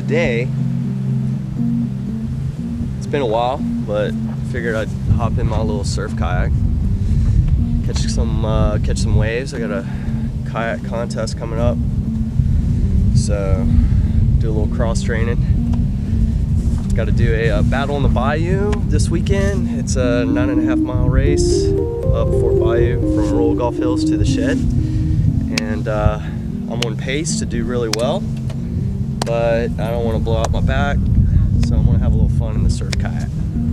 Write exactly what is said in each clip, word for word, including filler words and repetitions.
today, it's been a while, but figured I'd hop in my little surf kayak, catch some uh, catch some waves. I got a kayak contest coming up, so do a little cross training. Got to do a, a battle in the bayou this weekend. It's a nine and a half mile race up Fort Bayou from Royal Gulf Hills to the shed, and uh, I'm on pace to do really well, but I don't want to blow out my back, so I'm going to have a little fun in the surf kayak.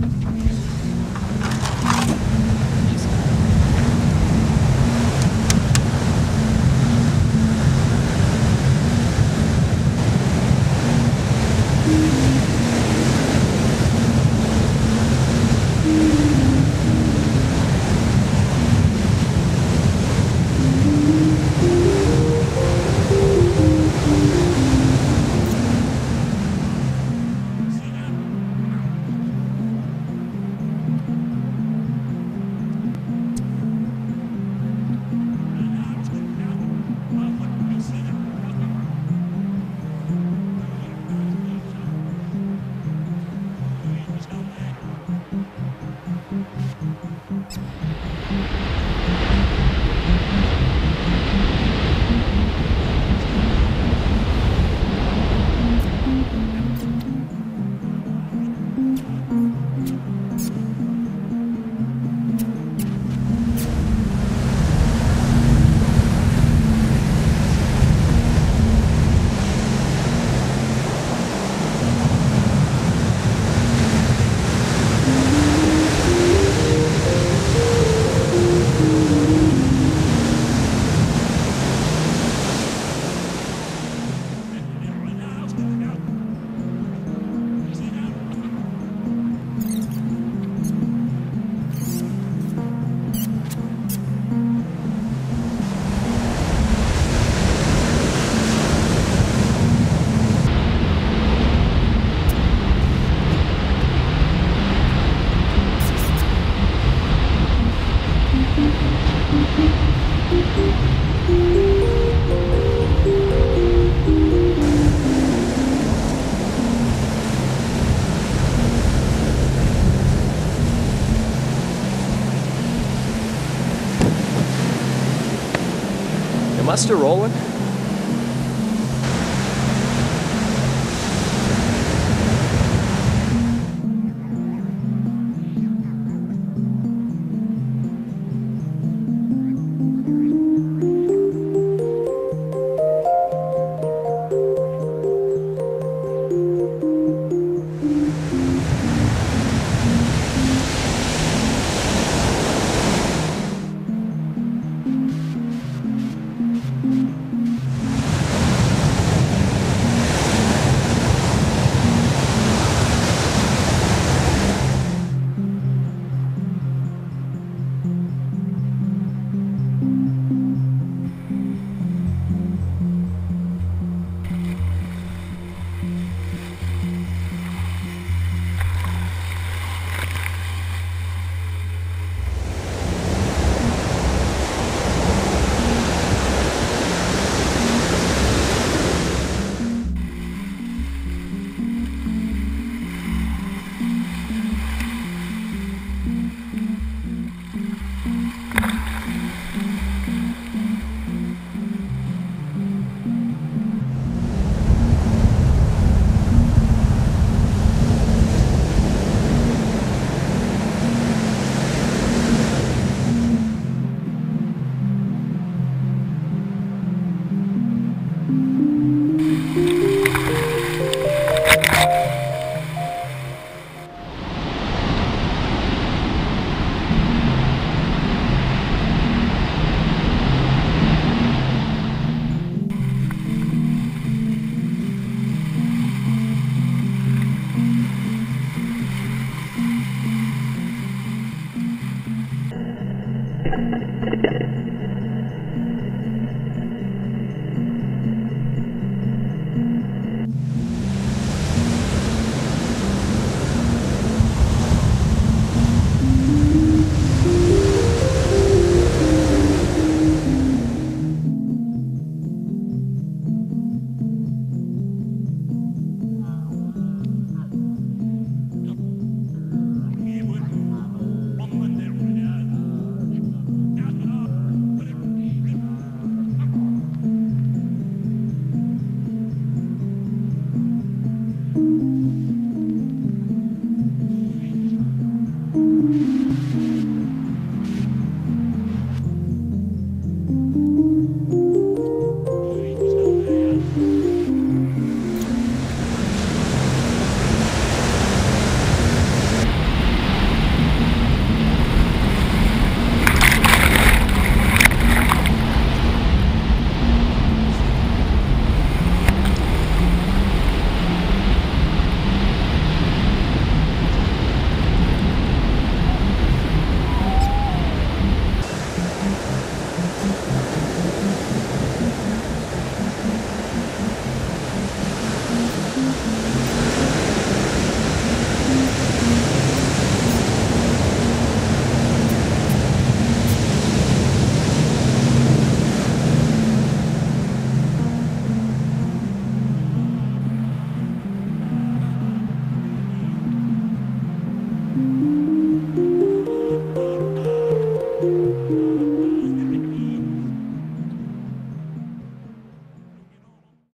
Am I still rolling?